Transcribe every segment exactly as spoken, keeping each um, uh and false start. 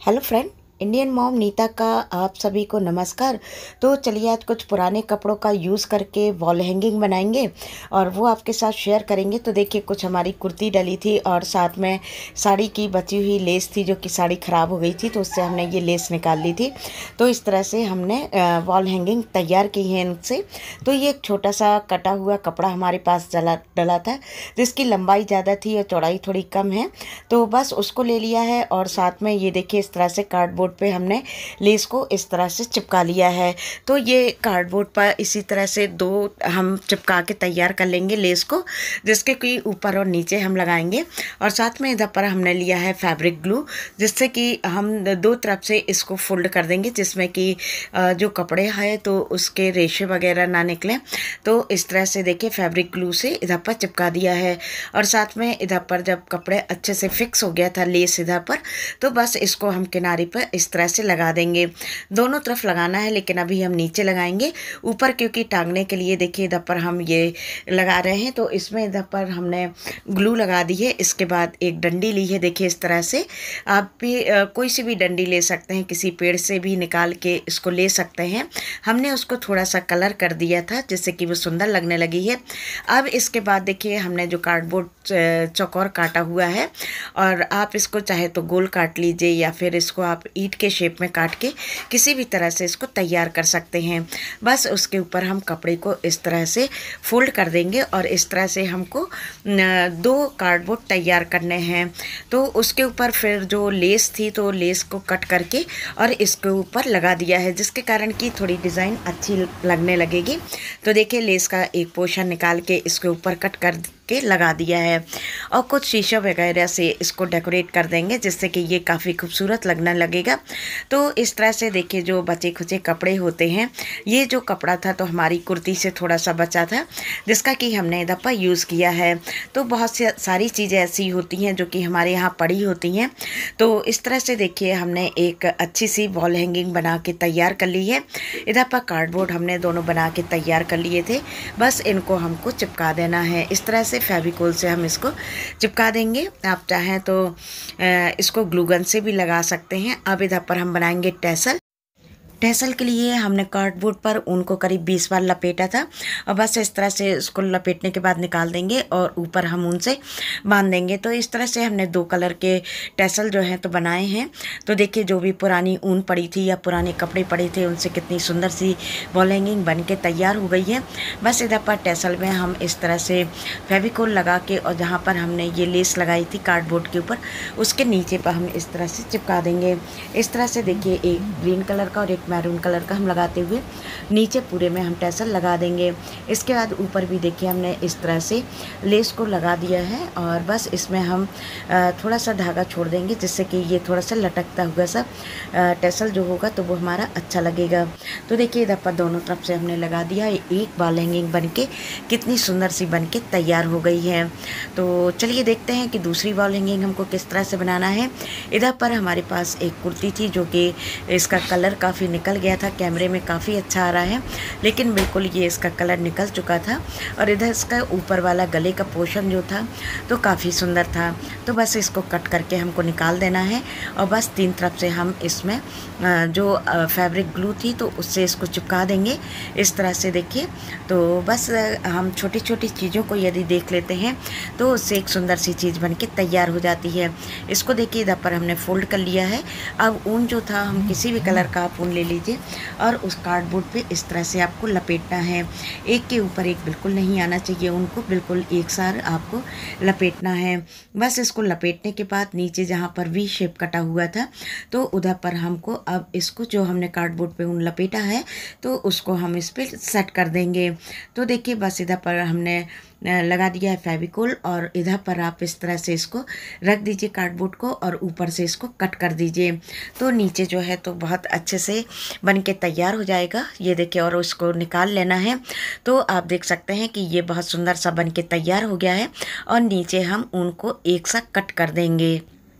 Hello friend, Indian mom Neeta का आप सभी को नमस्कार। तो चलिए आज कुछ पुराने कपड़ों का यूज़ करके वॉल हैंगिंग बनाएंगे और वो आपके साथ शेयर करेंगे। तो देखिए, कुछ हमारी कुर्ती डली थी और साथ में साड़ी की बची हुई लेस थी जो कि साड़ी ख़राब हो गई थी, तो उससे हमने ये लेस निकाल ली थी। तो इस तरह से हमने वॉल हैंगिंग तैयार की है इनसे। तो ये एक छोटा सा कटा हुआ कपड़ा हमारे पास डला डला था, जिसकी लंबाई ज़्यादा थी और चौड़ाई थोड़ी कम है। तो बस उसको ले लिया है और साथ में ये देखिए इस तरह से कार्डबोर्ड पे हमने लेस को इस तरह से चिपका लिया है। तो ये कार्डबोर्ड पर इसी तरह से दो हम चिपका के तैयार कर लेंगे लेस को, जिसके कि ऊपर और नीचे हम लगाएंगे। और साथ में इधर पर हमने लिया है फैब्रिक ग्लू, जिससे कि हम दो तरफ से इसको फोल्ड कर देंगे, जिसमें कि जो कपड़े हैं तो उसके रेशे वगैरह ना निकलें। तो इस तरह से देखिए फैब्रिक ग्लू से इधर पर चिपका दिया है। और साथ में इधर पर जब कपड़े अच्छे से फिक्स हो गया था लेस इधर पर, तो बस इसको हम किनारे पर इस तरह से लगा देंगे। दोनों तरफ लगाना है, लेकिन अभी हम नीचे लगाएंगे। ऊपर क्योंकि टांगने के लिए देखिए इधर पर हम ये लगा रहे हैं, तो इसमें इधर पर हमने ग्लू लगा दी है। इसके बाद एक डंडी ली है, देखिए इस तरह से आप भी आ, कोई सी भी डंडी ले सकते हैं, किसी पेड़ से भी निकाल के इसको ले सकते हैं। हमने उसको थोड़ा सा कलर कर दिया था जिससे कि वो सुंदर लगने लगी है। अब इसके बाद देखिए हमने जो कार्डबोर्ड चौकोर काटा हुआ है, और आप इसको चाहे तो गोल काट लीजिए या फिर इसको आप ईंट के शेप में काट के किसी भी तरह से इसको तैयार कर सकते हैं। बस उसके ऊपर हम कपड़े को इस तरह से फोल्ड कर देंगे और इस तरह से हमको दो कार्डबोर्ड तैयार करने हैं। तो उसके ऊपर फिर जो लेस थी तो लेस को कट करके और इसके ऊपर लगा दिया है, जिसके कारण कि थोड़ी डिज़ाइन अच्छी लगने लगेगी। तो देखिए लेस का एक पोर्शन निकाल के इसके ऊपर कट कर के लगा दिया है और कुछ शीशा वगैरह से इसको डेकोरेट कर देंगे, जिससे कि ये काफ़ी खूबसूरत लगने लगेगा। तो इस तरह से देखिए जो बचे खुचे कपड़े होते हैं, ये जो कपड़ा था तो हमारी कुर्ती से थोड़ा सा बचा था, जिसका कि हमने इधर पर यूज़ किया है। तो बहुत सी सारी चीज़ें ऐसी होती हैं जो कि हमारे यहाँ पड़ी होती हैं। तो इस तरह से देखिए हमने एक अच्छी सी वॉल हैंगिंग बना के तैयार कर ली है। इधर पर कार्डबोर्ड हमने दोनों बना के तैयार कर लिए थे, बस इनको हमको चिपका देना है। इस तरह से फेविकोल से हम इसको चिपका देंगे। आप चाहें तो इसको ग्लू गन से भी लगा सकते हैं। अब इधर पर हम बनाएंगे टैसल। टैसल के लिए हमने कार्डबोर्ड पर ऊन को करीब बीस बार लपेटा था और बस इस तरह से इसको लपेटने के बाद निकाल देंगे और ऊपर हम ऊन से बांध देंगे। तो इस तरह से हमने दो कलर के टैसल जो हैं तो बनाए हैं। तो देखिए जो भी पुरानी ऊन पड़ी थी या पुराने कपड़े पड़े थे, उनसे कितनी सुंदर सी वॉल हैंगिंग बन के तैयार हो गई है। बस इधर पर टैसल में हम इस तरह से फेविकोल लगा के और जहाँ पर हमने ये लेस लगाई थी कार्डबोर्ड के ऊपर, उसके नीचे पर हम इस तरह से चिपका देंगे। इस तरह से देखिए एक ग्रीन कलर का और एक मैरून कलर का हम लगाते हुए नीचे पूरे में हम टैसल लगा देंगे। इसके बाद ऊपर भी देखिए हमने इस तरह से लेस को लगा दिया है और बस इसमें हम थोड़ा सा धागा छोड़ देंगे, जिससे कि ये थोड़ा सा लटकता हुआ सा टैसल जो होगा तो वो हमारा अच्छा लगेगा। तो देखिए इधर पर दोनों तरफ से हमने लगा दिया। एक वॉल हैंगिंग बन के कितनी सुंदर सी बन के तैयार हो गई है। तो चलिए देखते हैं कि दूसरी वॉल हैंगिंग हमको किस तरह से बनाना है। इधर पर हमारे पास एक कुर्ती थी जो कि इसका कलर काफ़ी निकल गया था, कैमरे में काफ़ी अच्छा आ रहा है लेकिन बिल्कुल ये इसका कलर निकल चुका था। और इधर इसका ऊपर वाला गले का पोर्शन जो था तो काफ़ी सुंदर था। तो बस इसको कट करके हमको निकाल देना है और बस तीन तरफ से हम इसमें जो फैब्रिक ग्लू थी तो उससे इसको चिपका देंगे इस तरह से। देखिए तो बस हम छोटी छोटी चीज़ों को यदि देख लेते हैं तो उससे एक सुंदर सी चीज़ बन के तैयार हो जाती है। इसको देखिए इधर पर हमने फोल्ड कर लिया है। अब ऊन जो था हम किसी भी कलर का आप ऊन ले लीजिए और उस कार्डबोर्ड पे इस तरह से आपको लपेटना है। एक के ऊपर एक बिल्कुल नहीं आना चाहिए, उनको बिल्कुल एक साथ आपको लपेटना है। बस इसको लपेटने के बाद नीचे जहाँ पर वी शेप कटा हुआ था तो उधर पर हमको अब इसको जो हमने कार्डबोर्ड पे ऊन लपेटा है तो उसको हम इस पर सेट कर देंगे। तो देखिए बस इधर पर हमने लगा दिया है फेविकोल और इधर पर आप इस तरह से इसको रख दीजिए कार्डबोर्ड को और ऊपर से इसको कट कर दीजिए। तो नीचे जो है तो बहुत अच्छे से बन के तैयार हो जाएगा। ये देखिए और उसको निकाल लेना है। तो आप देख सकते हैं कि ये बहुत सुंदर सा बन के तैयार हो गया है और नीचे हम ऊन को एक साथ कट कर देंगे।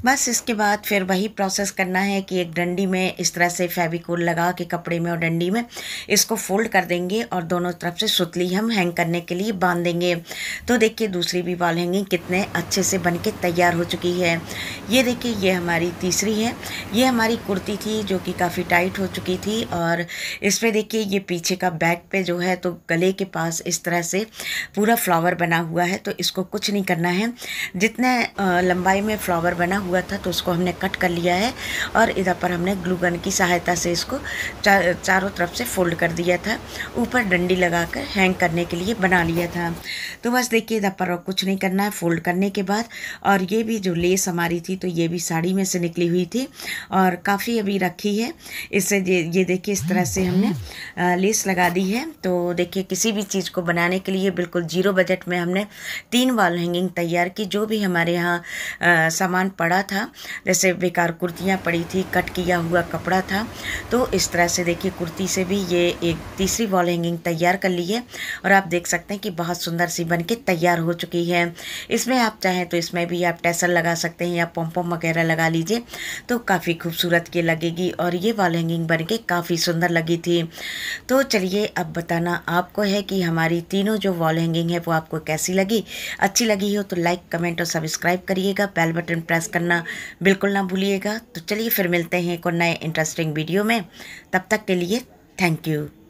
बस इसके बाद फिर वही प्रोसेस करना है कि एक डंडी में इस तरह से फेविकोल लगा के कपड़े में और डंडी में इसको फोल्ड कर देंगे और दोनों तरफ से सुतली हम हैंग करने के लिए बांध देंगे। तो देखिए दूसरी भी वॉल हैंगिंग कितने अच्छे से बन के तैयार हो चुकी है। ये देखिए ये हमारी तीसरी है। ये हमारी कुर्ती थी जो कि काफ़ी टाइट हो चुकी थी और इस पर देखिए ये पीछे का बैक पे जो है तो गले के पास इस तरह से पूरा फ्लावर बना हुआ है। तो इसको कुछ नहीं करना है, जितने लंबाई में फ्लावर बना हुआ था तो उसको हमने कट कर लिया है और इधर पर हमने ग्लू गन की सहायता से इसको चा, चारों तरफ से फोल्ड कर दिया था, ऊपर डंडी लगाकर हैंग करने के लिए बना लिया था। तो बस देखिए इधर पर और कुछ नहीं करना है फोल्ड करने के बाद। और ये भी जो लेस हमारी थी तो ये भी साड़ी में से निकली हुई थी और काफ़ी अभी रखी है। इससे ये ये देखिए इस तरह से हमने लेस लगा दी है। तो देखिए किसी भी चीज़ को बनाने के लिए बिल्कुल जीरो बजट में हमने तीन वॉल हैंगिंग तैयार की। जो भी हमारे यहाँ सामान पड़ा था, जैसे बेकार कुर्तियाँ पड़ी थी, कट किया हुआ कपड़ा था, तो इस तरह से देखिए कुर्ती से भी ये एक तीसरी वॉल हैंगिंग तैयार कर ली है। और आप देख सकते हैं कि बहुत सुंदर सी बन के तैयार हो चुकी है। इसमें आप चाहें तो इसमें भी आप टैसल लगा सकते हैं या पॉम पॉम वगैरह लगा लीजिए तो काफ़ी खूबसूरत की लगेगी। और ये वॉल हैंगिंग बन के काफ़ी सुंदर लगी थी। तो चलिए अब बताना आपको है कि हमारी तीनों जो वॉल हैंगिंग है वो आपको कैसी लगी। अच्छी लगी हो तो लाइक कमेंट और सब्सक्राइब करिएगा, बेल बटन प्रेस करना बिल्कुल ना भूलिएगा। तो चलिए फिर मिलते हैं एक और नए इंटरेस्टिंग वीडियो में। तब तक के लिए थैंक यू।